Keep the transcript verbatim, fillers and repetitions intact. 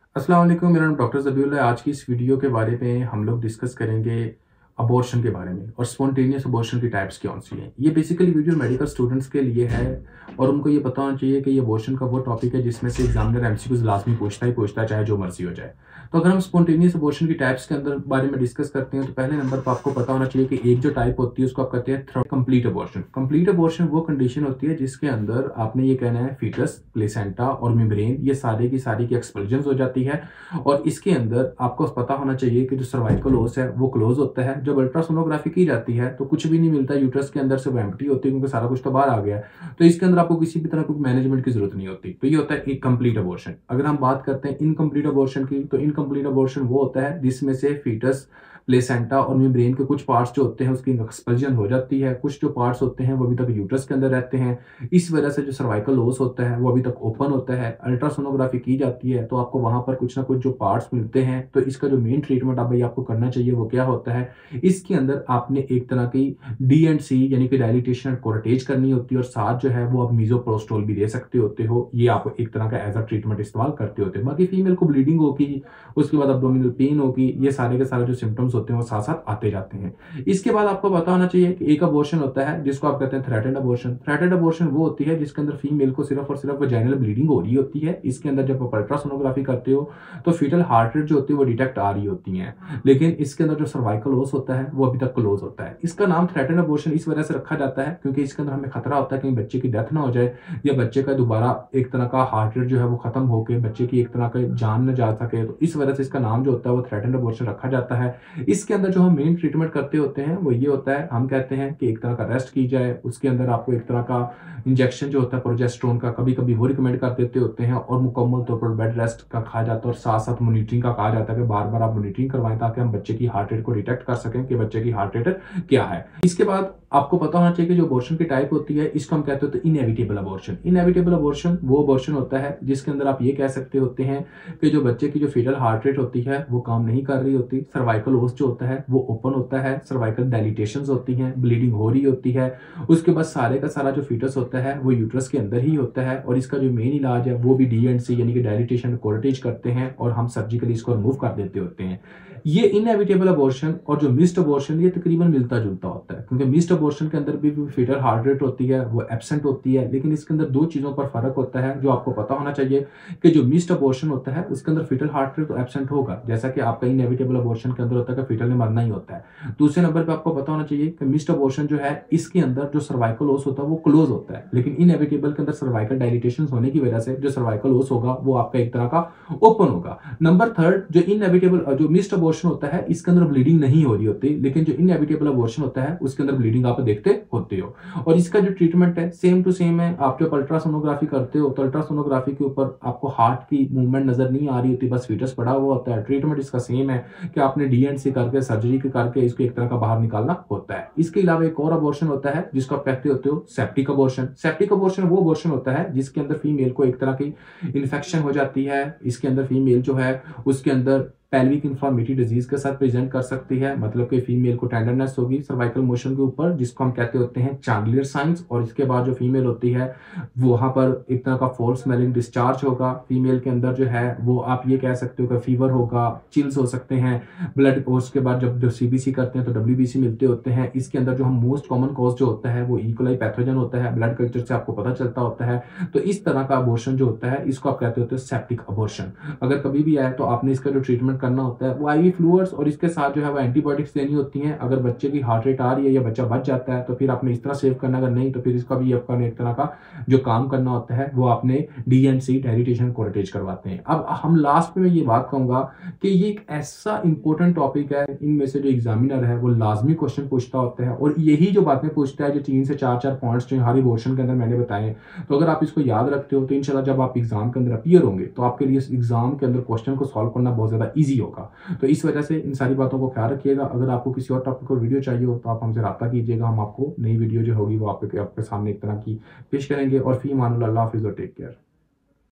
अस्सलाम वालेकुम, मेरा नाम डॉक्टर ज़बीउल्लाह है। आज की इस वीडियो के बारे में हम लोग डिस्कस करेंगे अबॉर्शन के बारे में और स्पॉन्टेनियस अबॉर्शन की टाइप्स कौन सी हैं। ये बेसिकली वीडियो मेडिकल स्टूडेंट्स के लिए है और उनको ये पता होना चाहिए कि ये अबॉर्शन का वो टॉपिक है जिसमें से एग्जामिनर एमसीक्यूज लाजमी पूछता ही पूछता है, चाहे जो मर्जी हो जाए। तो अगर हम स्पॉन्टेनियस अबॉर्शन की टाइप्स के अंदर बारे में डिस्कस करते हैं तो पहले नंबर पर आपको पता होना चाहिए कि एक जो टाइप होती है उसको आप कहते हैं कंप्लीट अबॉर्शन। कंप्लीट अबॉर्शन वो कंडीशन होती है जिसके अंदर आपने ये कहना है फीटस, प्लेसेंटा और मेम्ब्रेन ये सारे की सारी की एक्सपल्जन हो जाती है और इसके अंदर आपको पता होना चाहिए कि जो सर्वाइकल ओस है वो क्लोज होता है। जब अल्ट्रासोनोग्राफी की जाती है तो कुछ भी नहीं मिलता, यूट्रस के अंदर से वो एम्प्टी होती है क्योंकि सारा कुछ तो बाहर आ गया है। तो इसके अंदर आपको किसी भी तरह की मैनेजमेंट की जरूरत नहीं होती। तो ये होता है इनकम्प्लीट अबॉर्शन। अगर हम बात करते हैं इनकम्प्लीट अबॉर्शन की, तो इनकम्प्लीट अबॉर्शन वो होता है जिसमें से फीटस, प्लेसेंटा और मेम्ब्रेन के कुछ पार्ट्स जो होते हैं उसकी एक्सपल्जन हो जाती है, कुछ जो पार्ट्स होते हैं वो अभी तक यूट्रस के अंदर रहते हैं। इस वजह से जो सर्वाइकल लॉस होता है वो अभी तक ओपन होता है। अल्ट्रासोनोग्राफी की जाती है तो आपको वहां पर कुछ ना कुछ जो पार्ट्स मिलते हैं। तो इसका जो मेन ट्रीटमेंट आप भाई आपको करना चाहिए वो क्या होता है, इसके अंदर आपने एक तरह की डी एंड सी यानी कि डायलिटेशन कोरेटेज करनी होती है और साथ जो है वो आप मीजोप्रोस्टोल भी दे सकते होते हो। ये आप एक तरह का एज अ ट्रीटमेंट इस्तेमाल करते होते हो। बाकी फीमेल को ब्लीडिंग होगी, उसके बाद अब्डोमिनल पेन होगी, ये सारे के सारे जो सिम्टम्स होते हैं वो साथ साथ आते जाते हैं। इसके बाद आपको पता होना चाहिए कि एक अबॉर्शन होता है जिसको आप कहते हैं थ्रेटेंड अबॉर्शन। थ्रेटेंड अबॉर्शन वो होती है जिसके अंदर फीमेल को सिर्फ और सिर्फ वजाइनल ब्लीडिंग हो रही होती है। इसके अंदर जब आप अल्ट्रासोनोग्राफी करते हो तो फीटल हार्ट रेट जो होती है वो डिटेक्ट आ रही होती है, लेकिन इसके अंदर जो सर्वाइकल ओस होता है वो अभी तक क्लोज होता है। इसका नाम थ्रेटेंड अबॉर्शन इस वजह से रखा जाता है क्योंकि इसके अंदर हमें खतरा होता है कहीं बच्चे की डेथ ना हो जाए या बच्चे का दोबारा एक तरह का हार्ट रेट जो है वो खत्म होकर बच्चे की एक तरह का जान न जा सके। तो इस वजह से इसका नाम जो होता है वो थ्रेटेंड अबॉर्शन रखा जाता है। इसके अंदर जो हम मेन ट्रीटमेंट करते होते हैं वो ये होता है, हम कहते हैं कि एक तरह का रेस्ट की जाए, उसके अंदर आपको एक तरह का इंजेक्शन जो होता है प्रोजेस्टेरोन का कभी कभी वो रिकमेंड कर देते होते हैं और मुकम्मल तौर पर बेड रेस्ट का कहा जाता है और साथ साथ मॉनिटरिंग का कहा जाता है कि बार बार आप मॉनिटरिंग करवाएं ताकि हम बच्चे की हार्ट रेट को डिटेक्ट कर सकें कि बच्चे की हार्ट रेट क्या है। इसके बाद आपको पता होना चाहिए कि जो अबॉर्शन की टाइप होती है इसको हम कहते होते हैं इनएविटेबल अबॉर्शन। इनएविटेबल अबॉर्शन वो अबॉर्शन होता है जिसके अंदर आप ये कह सकते होते हैं कि जो बच्चे की जो फीटल हार्ट रेट होती है वो काम नहीं कर रही होती, सर्वाइकल ओस जो होता है वो ओपन होता है, सर्वाइकल डायलिटेशंस होती हैं, ब्लीडिंग हो रही होती है। उसके बाद सारे का सारा जो फीटस होता है वो यूट्रस के अंदर ही होता है और इसका जो मेन इलाज है वो भी डी एंड सी यानी कि डायलिटेशन कोरेटेज करते हैं और हम सर्जिकली इसको रिमूव कर देते होते हैं। ये इनएविटेबल अबॉर्शन और जो मिस्ड अबॉर्शन ये तकरीबन मिलता जुलता होता है क्योंकि मिस्ड अबॉर्शन के अंदर भी फीटल हार्ट रेट होती है वो एब्सेंट होती है, लेकिन इसके अंदर दो चीजों पर फर्क होता है जो आपको पता होना चाहिए कि जो मिस्ड अबॉर्शन होता है उसके अंदर फीटल हार्ट रेट तो एब्सेंट होगा जैसा कि आपका इनएविटेबल अबॉर्शन के अंदर होता है कि फीटल ने मरना ही होता है। दूसरे नंबर पर आपको पता होना चाहिए कि मिस्ड अबॉर्शन जो है इसके अंदर जो सर्वाइकल ओस होता है वो क्लोज होता है, लेकिन इनएविटेबल के अंदर सर्वाइकल डायलिटेशन होने की वजह से जो सर्वाइकल ओस होगा वो आपका एक तरह का ओपन होगा। नंबर थर्ड, जो इनएविटेबल जो मिस्ड अबॉर्शन होता है इसके अंदर ब्लीडिंग नहीं हो रही होती, लेकिन जो इनएविटेबल अबॉर्शन होता है उसके अंदर ब्लीडिंग आप देखते होते हो और इसका जो ट्रीटमेंट है सेम टू सेम है। आप जब अल्ट्रासोनोग्राफी करते हो तो अल्ट्रासोनोग्राफी के ऊपर आपको हार्ट की मूवमेंट नजर नहीं आ रही होती, बस फीटस पड़ा हुआ होता है। ट्रीटमेंट इसका सेम है कि आपने डी एंड सी करके सर्जरी करके इसको एक तरह का बाहर निकालना होता है। इसके अलावा एक और अबॉर्शन होता है जिसको आप कहते होते हो सेप्टिक अबॉर्शन। सेप्टिक अबॉर्शन वो अबॉर्शन होता है जिसके अंदर फीमेल को एक तरह की इन्फेक्शन हो जाती है। इसके अंदर फीमेल जो है उसके अंदर पेल्विक इन्फ्लामेटरी डिजीज के साथ प्रेजेंट कर सकती है, मतलब कि फीमेल को टेंडरनेस होगी सर्वाइकल मोशन के ऊपर जिसको हम कहते होते हैं चैंडलियर साइंस। और इसके बाद जो फीमेल होती है वहां पर एक तरह का फोर्स स्मेलिंग डिस्चार्ज होगा फीमेल के अंदर जो है वो आप ये कह सकते हो कि फीवर होगा, चिल्स हो सकते हैं, ब्लड। उसके बाद जब सीबीसी करते हैं तो डब्ल्यूबीसी मिलते होते हैं। इसके अंदर जो हम मोस्ट कॉमन कॉज जो होता है वो इकोलाई पैथोजन होता है, ब्लड कल्चर से आपको पता चलता होता है। तो इस तरह का अबॉर्शन जो होता है इसको आप कहते होते हैं सेप्टिक अबॉर्शन। अगर कभी भी आए तो आपने इसका जो ट्रीटमेंट करना होता है वो आईवी फ्लूइड्स और इसके साथ जो है वो एंटीबायोटिक्स देनी होती हैं। अगर बच्चे की हार्ट रेट आ रही है या बच्चा बच जाता है तो फिर आपने इस तरह सेव करना, अगर नहीं तो फिर इसका भी आपका एक तरह का जो काम करना होता है वो आपने D and C dilatation curettage करवाते हैं। अब हम लास्ट में मैं ये बात कहूंगा कि ये एक ऐसा इंपॉर्टेंट टॉपिक है, इनमें से जो एग्जामिनर है वो लाजमी क्वेश्चन पूछता होता है और यही जो बातें पूछता है जो तीन से चार चार पॉइंट्स जो हर अबॉर्शन के अंदर मैंने बताए, तो अगर आप इसको याद रखते हो तो इंशाल्लाह जब आप एग्जाम के अंदर अपीयर होंगे तो आपके लिए इस एग्जाम के अंदर क्वेश्चन को सॉल्व करना बहुत ज्यादा ईजी होगा। तो इस वजह से इन सारी बातों को ख्याल रखिएगा। अगर आपको किसी और टॉपिक को वीडियो चाहिए हो तो आप हमसे रब्ता कीजिएगा, हम आपको नई वीडियो जो होगी वो आपके आपके सामने एक तरह की पेश करेंगे। और फी मान अल्लाह हाफिज़ और टेक केयर।